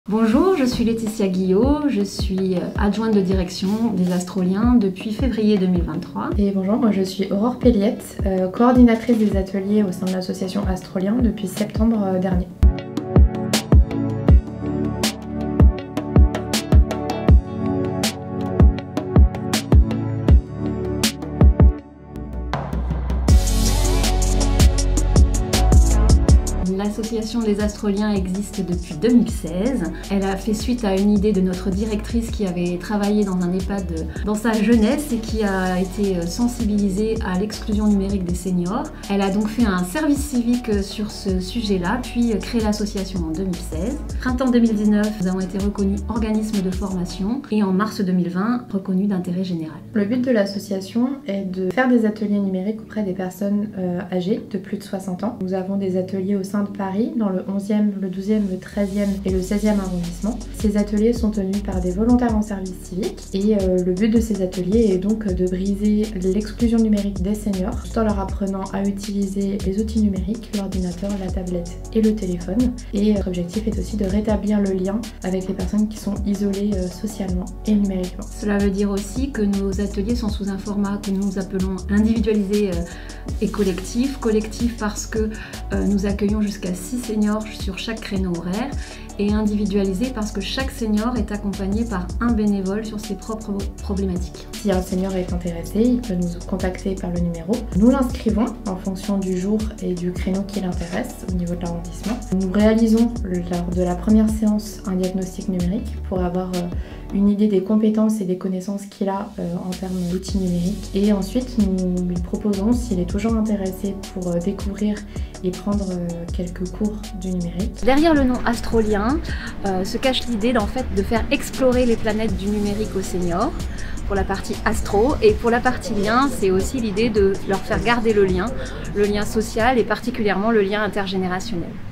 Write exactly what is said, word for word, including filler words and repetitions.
Bonjour, je suis Laetitia Guillot, je suis adjointe de direction des Astroliens depuis février deux mille vingt-trois. Et bonjour, moi je suis Aurore Pelliette, euh, coordinatrice des ateliers au sein de l'association Astrolien depuis septembre euh, dernier. L'association des Astroliens existe depuis deux mille seize. Elle a fait suite à une idée de notre directrice qui avait travaillé dans un EHPAD dans sa jeunesse et qui a été sensibilisée à l'exclusion numérique des seniors. Elle a donc fait un service civique sur ce sujet-là, puis créé l'association en deux mille seize. Printemps deux mille dix-neuf, nous avons été reconnus organisme de formation et en mars deux mille vingt, reconnus d'intérêt général. Le but de l'association est de faire des ateliers numériques auprès des personnes euh, âgées de plus de soixante ans. Nous avons des ateliers au sein de Paris, dans le onzième, le douzième, le treizième et le seizième arrondissement. Ces ateliers sont tenus par des volontaires en service civique et euh, le but de ces ateliers est donc de briser l'exclusion numérique des seniors tout en leur apprenant à utiliser les outils numériques, l'ordinateur, la tablette et le téléphone. Et notre objectif est aussi de rétablir le lien avec les personnes qui sont isolées euh, socialement et numériquement. Cela veut dire aussi que nos ateliers sont sous un format que nous appelons individualisé euh, et collectif. Collectif parce que euh, nous accueillons jusqu'à six seniors sur chaque créneau horaire et individualisé parce que chaque senior est accompagné par un bénévole sur ses propres problématiques. Si un senior est intéressé, il peut nous contacter par le numéro. Nous l'inscrivons en fonction du jour et du créneau qui l'intéresse au niveau de l'arrondissement. Nous réalisons lors de la première séance un diagnostic numérique pour avoir une idée des compétences et des connaissances qu'il a en termes d'outils numériques. Et ensuite, nous lui proposons, s'il est toujours intéressé, pour découvrir et prendre quelques cours du numérique. Derrière le nom Astrolien euh, se cache l'idée en fait, de faire explorer les planètes du numérique aux seniors pour la partie astro, et pour la partie lien, c'est aussi l'idée de leur faire garder le lien, le lien social et particulièrement le lien intergénérationnel.